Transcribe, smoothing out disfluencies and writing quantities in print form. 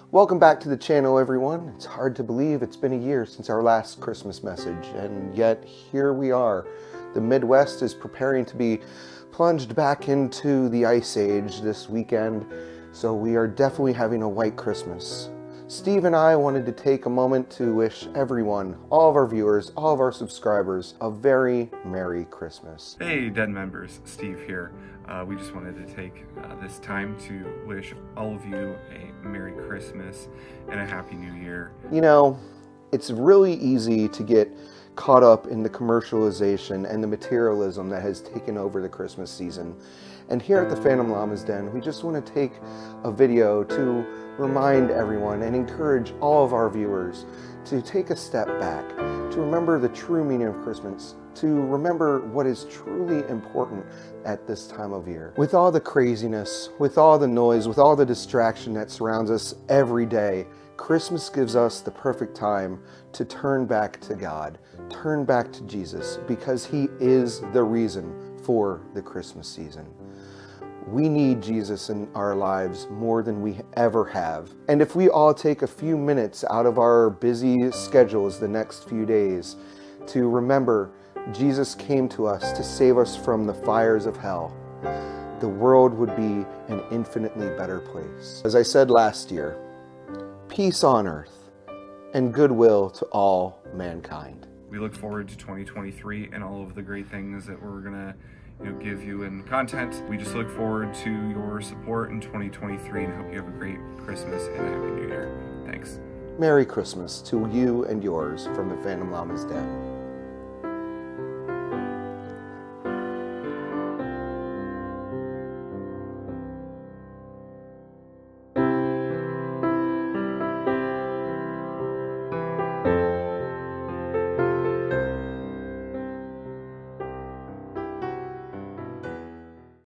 Welcome back to the channel, everyone. It's hard to believe it's been a year since our last Christmas message, and yet here we are. The Midwest is preparing to be plunged back into the Ice Age this weekend, so we are definitely having a white Christmas. Steve and I wanted to take a moment to wish everyone, all of our viewers, all of our subscribers, a very Merry Christmas. Hey, Den members, Steve here. We just wanted to take this time to wish all of you a Merry Christmas and a Happy New Year. You know, it's really easy to get caught up in the commercialization and the materialism that has taken over the Christmas season. And here at the Phantom Llama's Den, we just want to take a video to remind everyone and encourage all of our viewers to take a step back, to remember the true meaning of Christmas, to remember what is truly important at this time of year. With all the craziness, with all the noise, with all the distraction that surrounds us every day, Christmas gives us the perfect time to turn back to God, turn back to Jesus, because He is the reason for the Christmas season. We need Jesus in our lives more than we ever have. And if we all take a few minutes out of our busy schedules the next few days to remember Jesus came to us to save us from the fires of hell, the world would be an infinitely better place. As I said last year, peace on earth and goodwill to all mankind. We look forward to 2023 and all of the great things that we're gonna give you in content. We just look forward to your support in 2023 and hope you have a great Christmas and a Happy New Year. Thanks. Merry Christmas to you and yours from the Phantom Llama's Den.